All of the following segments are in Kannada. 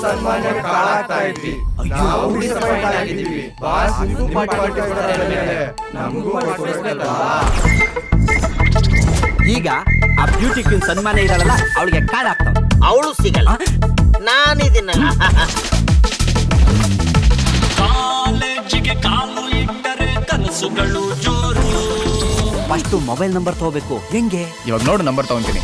ಸನ್ಮಾನ ಕಾಳಾಗ್ತಾ ಇದ್ವಿ. ನಾವು ಡಿಸಪಾಯಿಂಟ್ ಆಗಿದ್ದೀವಿ. ಬಾಸ್ ನಿಮಗೂ ಪಾರ್ಟಿ ಕೊಡ್ತಾರೆ, ನಮಗೂ ಕೊಡ್ಬೇಕಲ್ಲ. ಈಗ ಆ ಬ್ಯೂಟಿ ಕ್ವೀನ್ ಸನ್ಮಾನ ಇರಲ್ಲ, ಅವಳಿಗೆ ಕಾರ್ಡ್ ಆಗ್ತಾವ. ಅವಳು ಸಿಗಲ್ಲ, ನಾನಿದ್ದೀನಲ್ಲ. ಕಾಲೇಜಿಗೆ ಕಾಲು ಇಟ್ಟರೆ ಕನಸುಗಳು ಜೋರು. ಫಸ್ಟ್ ಮೊಬೈಲ್ ನಂಬರ್ ತಗೋಬೇಕು. ಹೆಂಗೆ? ಇವಾಗ ನೋಡು, ನಂಬರ್ ತಗೊಂತೀನಿ.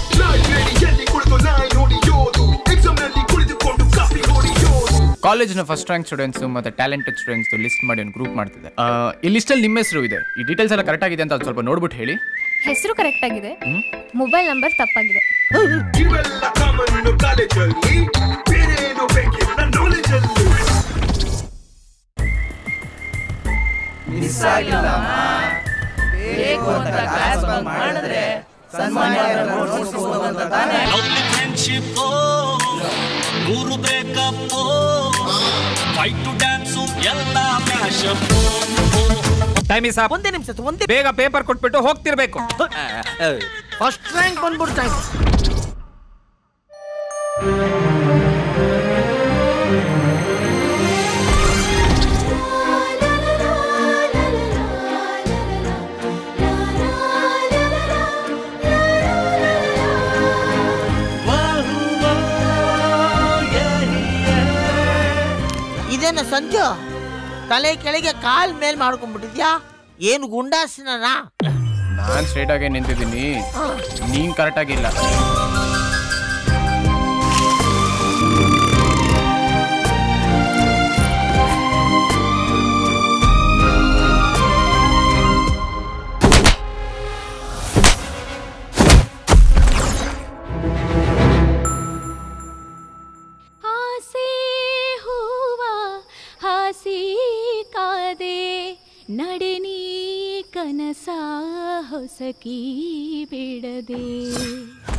ಕಾಲೇಜಿನ ಫಸ್ಟ್ ರ್ಯಾಂಕ್ ಸ್ಟೂಡೆಂಟ್ಸ್ ಮತ್ತೆ ಟ್ಯಾಲೆಂಟೆಡ್ ಸ್ಟೂಡೆಂಟ್ಸ್ ಲಿಸ್ಟ್ ಮಾಡಿ ಒಂದು ಗ್ರೂಪ್ ಮಾಡ್ತಿದ್ದೆ. ಈ ಲಿಸ್ಟಲ್ಲಿ ನಿಮ್ಮ ಹೆಸರು ಇದೆ. ಈ ಡೀಟೇಲ್ಸ್ ಎಲ್ಲ ಕರೆಕ್ಟ್ ಆಗಿದೆ ಅಂತ ಅದು ಸ್ವಲ್ಪ ನೋಡ್ಬಿಟ್ಟು ಹೇಳಿ. ಹೆಸರು ಕರೆಕ್ಟ್ ಆಗಿದೆ, ಮೊಬೈಲ್ ನಂಬರ್ ತಪ್ಪಾಗಿದೆ. ಮಿಸ್ ಆಗಿಲ್ಲ ಬೇಕು ಅಂತ ಕ್ಲಾಸ್ ಬಂದ್ ಮಾಡಿದ್ರೆ ಸನ್ಮಾನ ನೋಡ್ಸ್ಕೊಂಡು ತಾನೆ. ಫ್ರೆಂಡ್ಶಿಪ್ ನೂರು ಬ್ರೇಕಪ್ ಫೈಟ್ ಟು ಡ್ಯಾನ್ಸ್ ಎಲ್ಲ ಮ್ಯಾಶಪ್. Time is up. ಒಂದೇ ನಿಮಿಷ, ಒಂದೇ ಬೇಗ ಪೇಪರ್ ಕೊಟ್ಬಿಟ್ಟು ಹೋಗ್ತಿರ್ಬೇಕು. ಫಸ್ಟ್ ರ್ಯಾಂಕ್ ಬಂದ್ಬಿಡ್ತಾ ಇದೆ. ಇದೇನ ಸಂಜು, ತಲೆ ಕೆಳಗೆ ಕಾಲ್ ಮೇಲ್ ಮಾಡ್ಕೊಂಡ್ಬಿಟ್ಟಿದ್ಯಾ? ಏನು ಗುಂಡಾಸಿನ? ನಾನ್ ಸ್ಟ್ರೇಟ್ ಆಗಿ ನಿಂತಿದ್ದೀನಿ, ನೀನ್ ಕರೆಕ್ಟ್ ಆಗಿಲ್ಲ. ನಡೆನಿ ಕನಸ ಹೊಸಕಿ ಬಿಡದೆ.